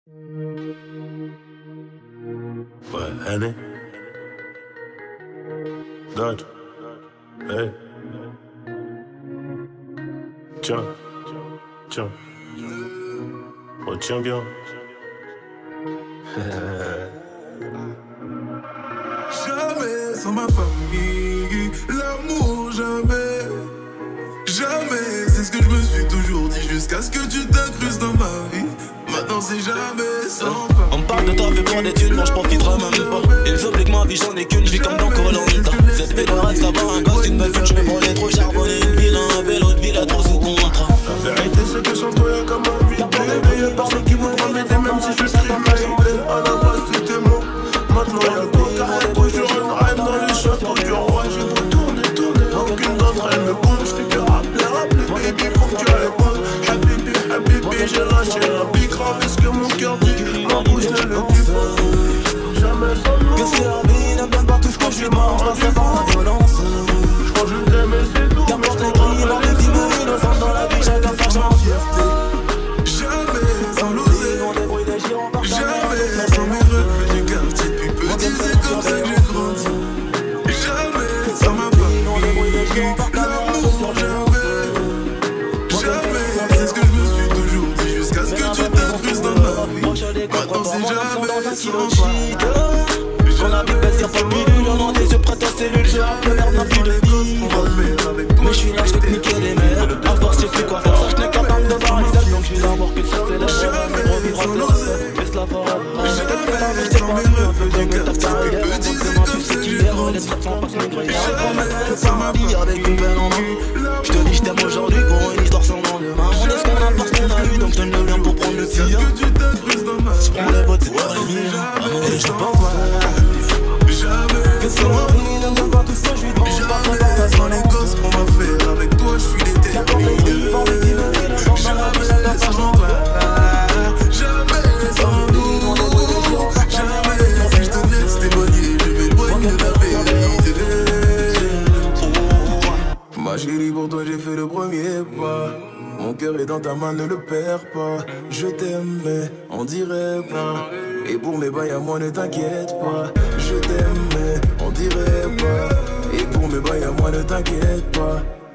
Ouais, Henny. Dodge. Hey. Tiens. Tiens. Retiens bien. Jamais sans ma famille, l'amour jamais. Jamais, c'est ce que je me suis toujours dit jusqu'à ce que tu t'incrustes dans ma vie. Maintenant c'est jamais sans famille. On parle de ta vie pour des thunes, moi je profiterai même pas. Ils oublient que ma vie j'en ai qu'une, je vis comme dans Koh-Lanta. Cette vie de rêve, ça va un gosse, une meuf, je me brûlais trop charbonné. Une ville, un vélo de ville, trop sous contrat. La vérité c'est que sans toi y'a comme un vide. Payé par ceux qui voudront m'aider même si je suis faillible. À la base c'était moi. Maintenant y'a toi car y'a toujours une reine dans les châteaux du roi. J'ai beau tourner, aucune d'entre elles me compte. J'fais que rappeler, baby, faut que tu répondes. Habibi, j'ai lâché la big grave. Est-ce que mon cœur dit, ma bouche ne le dit pas. Jamais sans nous. Que si la vie n'aime bien pas tout ce que je lui mange, parce que dans la violence. J'crois que je t'aime et c'est tout. Qu'importe les cris, la victime innocente dans la vie, chacun sa chance. Jamais sans l'oser. Jamais sans mes reflets du quartier. Depuis petit c'est comme ça que j'ai grandi. Jamais sans ma famille, l'amour jamais. Jamais, c'est ce que je me suis toujours dit jusqu'à ce que tu t'incrustes dans ma vie. Maintenant c'est jamais sans toi. Quand la vie baisse y'a pas de pilule, on en des yeux prêts à cellule. J'ai appelé l'air n'a plus de vivre. Mais je suis là, je vais te niquer les mères. À force j'ai plus quoi faire, ça je n'ai capable de voir les ailes. Donc je vais d'abord que ça fait la Jamais sans l'oser. laisse la forêt. Jamais sans mes reflets du quartier. Depuis petit c'est comme ça que j'ai grandi. Jamais sans ma famille, avec une belle envie. Je te dis je t'aime aujourd'hui pour une histoire sans lendemain. On est ce qu'on a parce qu'on a eu, donc je donne le lien pour prendre le tir. que tu t'incrustes dans ma vie. Je prends les bottes, c'est pas les miens. Et je pense jamais que si la vie n'aime bien pas tout ce que je lui demande. Jamais sans les gosses qu'on va faire. Avec toi je suis déterminé. Jamais sans toi. Jamais sans nous. Jamais si je te laisse témoigner. Je m'éloigne de la vérité. Ma chérie, pour toi j'ai fait le premier pas. Mon cœur est dans ta main, ne le perds pas. Je t'aime, mais on dirait pas. Et pour mes bails à moi, ne t'inquiète pas. Je t'aime, mais on dirait pas. Et pour mes bails à moi, ne t'inquiète pas.